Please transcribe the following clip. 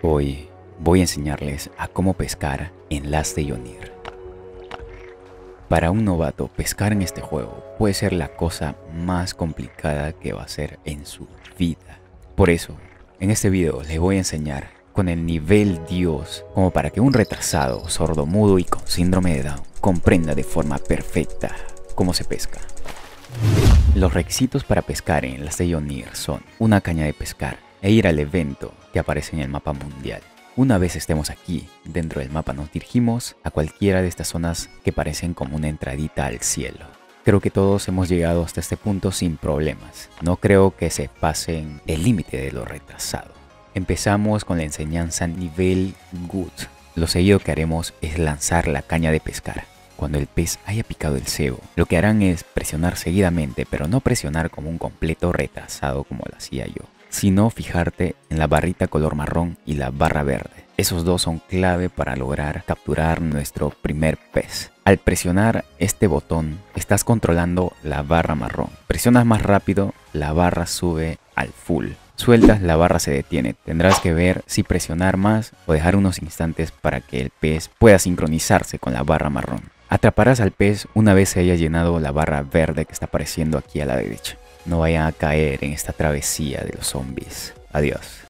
Hoy voy a enseñarles a cómo pescar en Last Day on Earth. Para un novato, pescar en este juego puede ser la cosa más complicada que va a hacer en su vida. Por eso, en este video les voy a enseñar con el nivel Dios, como para que un retrasado, sordomudo y con síndrome de Down comprenda de forma perfecta cómo se pesca. Los requisitos para pescar en Last Day on Earth son una caña de pescar e ir al evento que aparece en el mapa mundial. Una vez estemos aquí, dentro del mapa nos dirigimos a cualquiera de estas zonas que parecen como una entradita al cielo. Creo que todos hemos llegado hasta este punto sin problemas. No creo que se pasen el límite de lo retrasado. Empezamos con la enseñanza nivel Good. Lo seguido que haremos es lanzar la caña de pescar. Cuando el pez haya picado el cebo, lo que harán es presionar seguidamente, pero no presionar como un completo retrasado como lo hacía yo, sino fijarte en la barrita color marrón y la barra verde. Esos dos son clave para lograr capturar nuestro primer pez. Al presionar este botón, estás controlando la barra marrón. Presionas más rápido, la barra sube al full. Sueltas, la barra se detiene. Tendrás que ver si presionar más o dejar unos instantes para que el pez pueda sincronizarse con la barra marrón. Atraparás al pez una vez se haya llenado la barra verde que está apareciendo aquí a la derecha. No vayan a caer en esta travesía de los zombies. Adiós.